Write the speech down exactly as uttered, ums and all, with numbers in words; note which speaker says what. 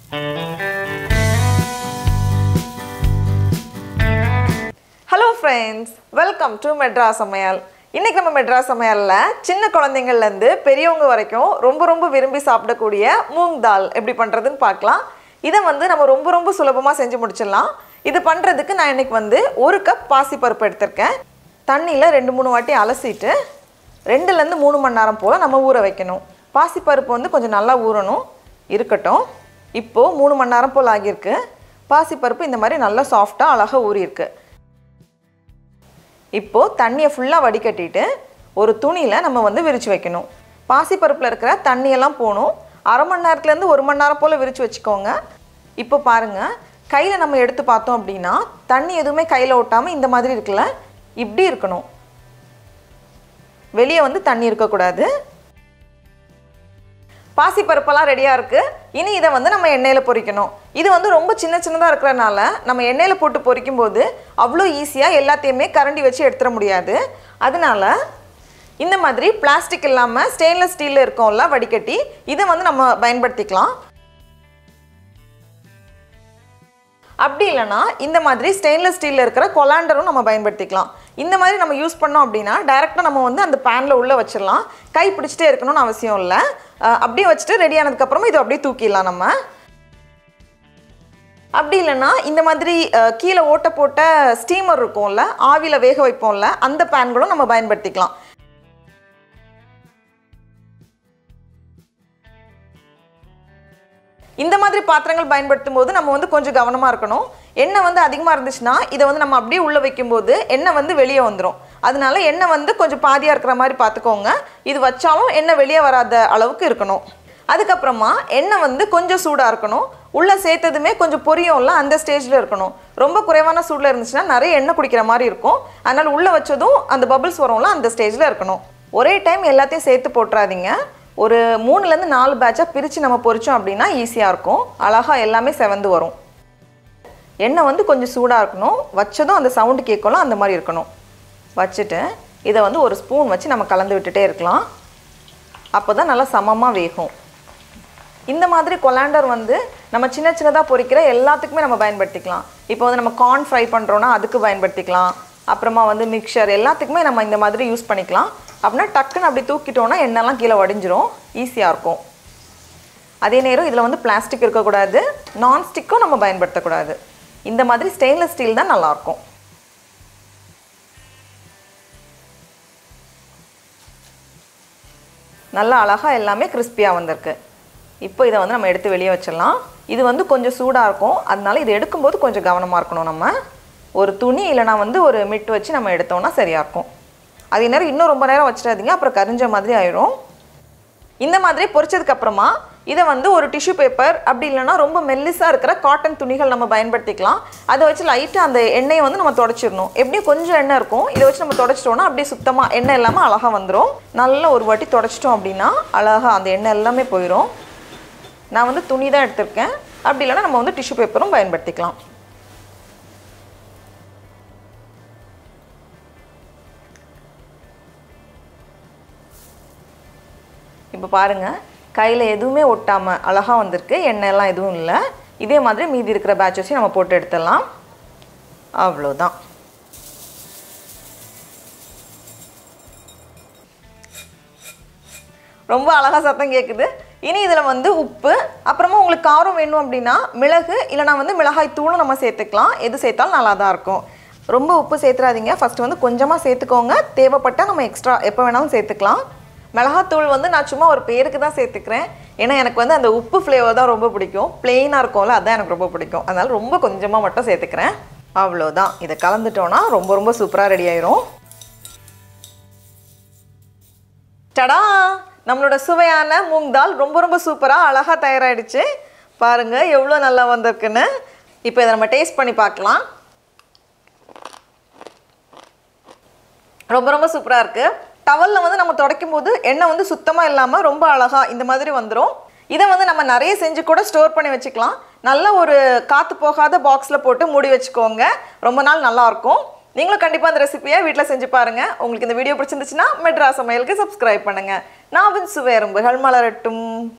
Speaker 1: Hello friends, welcome to Madras Samayal. இன்னைக்கு நம்ம மெட்ராஸ் சமையல்ல சின்ன குழந்தைங்கள்ல இருந்து பெரியவங்க வரைக்கும் ரொம்ப ரொம்ப விரும்பி சாப்பிடக்கூடிய மூங் தால் எப்படி பண்றதுன்னு பார்க்கலாம். இத வந்து நம்ம ரொம்ப ரொம்ப சுலபமா செஞ்சு முடிச்சிடலாம். இது பண்றதுக்கு நான் இன்னைக்கு வந்து ஒரு கப் பாசி பருப்பு எடுத்துர்க்கேன். தண்ணில ரெண்டு மூணு வாட்டி அலசிட்டு ரெண்டுல இருந்து மூணு மணி நேரம் போல நம்ம ஊற வைக்கணும். பாசி பருப்பு வந்து கொஞ்சம் நல்லா ஊறணும். இருக்கட்டும். இப்போ மூணு மணி நேரம் போல ஆகிருக்கு. பாசி பருப்பு இந்த மாதிரி நல்லா சாஃப்ட்டா அழகா ஊறி இருக்கு. இப்போ தண்ணியை ஃபுல்லா வடிகட்டிட்டு ஒரு துணியில நம்ம வந்து விரிச்சு வைக்கணும். பாசி பருப்புல இருக்கிற தண்ணி எல்லாம் போணும். அரை மணி நேரத்துல இருந்து ஒரு மணி நேரம் போல விரிச்சு வச்சுக்கோங்க. இப்போ பாருங்க, கையில நம்ம எடுத்து பார்த்தோம் அப்படினா தண்ணி எதுவுமே கையில ஒட்டாம இந்த மாதிரி இருக்குல, இப்படி இருக்கணும். வெளியே வந்து தண்ணி இருக்க கூடாது. பாசி பருப்பெல்லாம் ரெடியா இருக்கு. இனி இத வந்து நம்ம எண்ணெயில பொரிக்கணும். இது வந்து ரொம்ப சின்ன சின்னதா இருக்கறனால நம்ம எண்ணெயில போட்டு பொரிக்கும்போது அவ்ளோ ஈஸியா எல்லாத்தையுமே கரண்டி வச்சு எடுத்துற முடியாது. அதனால இந்த மாதிரி பிளாஸ்டிக் இல்லாம ஸ்டெயின்லெஸ் ஸ்டீல்ல இருக்கும்ல வடிகட்டி, இத வந்து நம்ம பயன்படுத்திக்கலாம். அப்படி இல்லனா இந்த மாதிரி ஸ்டெயின்லெஸ் ஸ்டீல்ல இருக்கிற colander-ம் நம்ம பயன்படுத்திக்கலாம். இந்த மாதிரி நம்ம யூஸ் பண்ணோம் அப்படினா டைரக்ட்டா நம்ம வந்து அந்த panல உள்ள வச்சிரலாம். கை பிடிச்சிட்டே இருக்கணும்னு அவசியம் இல்ல. அப்படியே வச்சிட்டு ரெடி ஆனதுக்கு அப்புறம் இத அப்படியே தூக்கிடலாம் நம்ம. அப்படி இல்லனா இந்த மாதிரி கீழ ஓட்ட போட்ட ஸ்டீமர் இருக்கும்ல, ஆவில வேக வைப்போம்ல, அந்த pan-களும் நம்ம பயன்படுத்திக்கலாம். இந்த மாதிரி பாத்திரங்கள் பயன்படுத்தும்போது நம்ம வந்து கொஞ்சம் கவனமா இருக்கணும். எண்ணெய் வந்து அதிகமா இருந்துச்சுனா இத வந்து நம்ம அப்படியே உள்ள வைக்கும்போது எண்ணெய் வந்து வெளியே வந்துரும். அதனால எண்ணெய் வந்து கொஞ்சம் பாதியா இருக்கிற மாதிரி பாத்துக்கோங்க. இது வச்சாலும் எண்ணெய் வெளியே வராத அளவுக்கு இருக்கணும். அதுக்கு அப்புறமா எண்ணெய் வந்து கொஞ்சம் சூடா இருக்கணும். உள்ள சேர்த்ததுமே கொஞ்சம் பொரியும்ல, அந்த ஸ்டேஜ்ல இருக்கணும். ரொம்ப குறைவான சூடுல இருந்துச்சுனா நிறைய எண்ணெய் குடிக்கிற மாதிரி இருக்கும். அதனால உள்ள வச்சதும் அந்த பபிள்ஸ் வரும்ல, அந்த ஸ்டேஜ்ல இருக்கணும். ஒரே டைம் எல்லாத்தையும் சேர்த்து போட்றாதீங்க. ஒரு மூணுல இருந்து நாலு பேட்சா பிரிச்சு நம்ம பொரிச்சோம் அப்படினா ஈஸியா இருக்கும். அழகா எல்லாமே செவந்து வரும். எண்ணெய் வந்து கொஞ்சம் சூடா இருக்கணும். வச்சதும் அந்த சவுண்ட் கேட்கணும், அந்த மாதிரி இருக்கணும். வச்சிட்டு இத வந்து ஒரு ஸ்பூன் வச்சு நம்ம கலந்து விட்டுட்டே இருக்கலாம். அப்பதான் நல்லா சமமா வேகும். இந்த மாதிரி colander வந்து நம்ம சின்ன சின்னதா பொரிக்கிற எல்லாத்துக்குமே நம்ம பயன்படுத்திக்கலாம். இப்போ வந்து நம்ம corn fry பண்றோம்னா அதுக்கு பயன்படுத்திக்கலாம். அப்புறமா வந்து மிக்சர் எல்லாத்துக்குமே நம்ம இந்த மாதிரி யூஸ் பண்ணிக்கலாம். அப்படினா டக்குன்னு அப்படி தூக்கிட்டோம்னா எண்ணெய்லாம் கீழ வடிஞ்சிரும். ஈஸியா இருக்கும். அதே நேரம் இதுல வந்து பிளாஸ்டிக் இருக்க கூடாது. நான் ஸ்டிக்கும் நம்ம பயன்படுத்த கூடாது. இந்த மாதிரி ஸ்டெயின்லெஸ் ஸ்டீல் தான் நல்லா இருக்கும். நல்லா அழகா எல்லாமே கிறிஸ்பியா வந்திருக்கு. இப்போ இத வந்து நம்ம எடுத்து வெளியே வச்சிரலாம். இது வந்து கொஞ்சம் சூடா இருக்கும். அதனால இத எடுக்கும்போது கொஞ்சம் கவனமா இருக்கணும் நம்ம. ஒரு துணி இல்லனா வந்து ஒரு மிட் வச்சு நம்ம எடுத்தோம்னா சரியா இருக்கும். அதே நேரம் இன்னும் ரொம்ப நேரம் வச்சிராதீங்க, அப்புறம் கரிஞ்ச மாதிரி ஆயிடும். இந்த மாதிரி பொரிச்சதுக்கு அப்புறமா இத வந்து ஒரு டிஷ்யூ பேப்பர் அப்படி இல்லனா ரொம்ப மெல்லிசா இருக்கிற காட்டன் துணிகள் நம்ம பயன்படுத்திக்கலாம். அத வச்சு லைட்டா அந்த எண்ணெயை வந்து நம்ம தொடச்சிரணும். எப்படியும் கொஞ்சம் எண்ணெய் இருக்கும். இத வச்சு நம்ம தொடச்சிட்டோம்னா அப்படியே சுத்தமா எண்ணெய் இல்லாம அழகா வந்துரும். நல்லா ஒரு வாட்டி தொடச்சிட்டோம் அப்படினா அழகா அந்த எண்ணெய் எல்லாமே போயிடும். நான் வந்து துணி தான் எடுத்துர்க்கேன். அப்படி இல்லனா நம்ம வந்து டிஷ்யூ பேப்பரும் பயன்படுத்திக்கலாம். இப்போ பாருங்க, கையில எதுவுமே ஒட்டாம அழகா வந்திருக்கு. எண்ணெய் எல்லாம் எதுவும் இல்ல. இதே மாதிரி மீதி இருக்கிற பேட்சஸையும் நம்ம போட்டு எடுத்துடலாம். அவ்வளவுதான். ரொம்ப அழகா சத்தம் கேக்குது. இனி இதுல வந்து உப்பு, அப்புறமா உங்களுக்கு காரம் வேணும் அப்படினா மிளகு இல்லனா வந்து மிளகாய் தூளும் நம்ம சேர்த்துக்கலாம். எது சேர்த்தாலும் நல்லா தான் இருக்கும். ரொம்ப உப்பு சேர்த்துறாதீங்க. ஃபர்ஸ்ட் வந்து கொஞ்சமா சேர்த்துக்கோங்க. தேவைப்பட்டா நம்ம எக்ஸ்ட்ரா எப்ப வேணாலும் சேர்த்துக்கலாம். மிளகாத்தூள் வந்து நான் சும்மா ஒரு பேருக்கு தான் சேர்த்துக்கிறேன். ஏன்னா எனக்கு வந்து அந்த உப்பு ஃப்ளேவர் தான் ரொம்ப பிடிக்கும். பிளெயினா இருக்கும்ல, அதான் எனக்கு ரொம்ப பிடிக்கும். அதனால ரொம்ப கொஞ்சமா மட்டும் சேர்த்துக்கிறேன். அவ்வளவுதான். இத கலந்துட்டோம்னா ரொம்ப ரொம்ப சூப்பரா ரெடி ஆயிரும். டடா! நம்மளோட சுவையான மூங் தால் ரொம்ப ரொம்ப சூப்பரா அழகா தயாராயிடுச்சு. பாருங்க எவ்வளவு நல்லா வந்திருக்குன்னு. இப்போ இத நம்ம டேஸ்ட் பண்ணி பார்க்கலாம். ரொம்ப ரொம்ப சூப்பரா இருக்கு. டவல்ல வந்து நம்ம துடைக்கும்போது எண்ணெய் வந்து சுத்தமா இல்லாம ரொம்ப அழகா இந்த மாதிரி வந்துரும். இத வந்து நம்ம நிறைய செஞ்சு கூட ஸ்டோர் பண்ணி வச்சுக்கலாம். நல்ல ஒரு காத்து போகாத பாக்ஸ்ல போட்டு மூடி வச்சுக்கோங்க. ரொம்ப நாள் நல்லா இருக்கும். நீங்களும் கண்டிப்பா இந்த ரெசிபியை வீட்ல செஞ்சு பாருங்க. உங்களுக்கு இந்த வீடியோ பிடிச்சிருந்துச்சுனா மெட்ராஸ் சமையலுக்கு சப்ஸ்கிரைப் பண்ணுங்க. நாவின் சுவை எறும்புகள் மலரட்டும்.